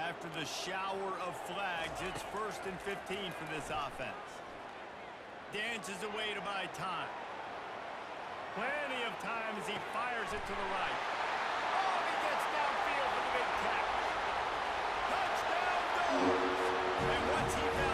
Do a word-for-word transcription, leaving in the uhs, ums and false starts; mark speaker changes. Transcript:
Speaker 1: After the shower of flags, it's first and fifteen for this offense. Dances away to buy time. Plenty of time as he fires it to the right. Oh, he gets downfield for the big catch. Touchdown goes! And once he found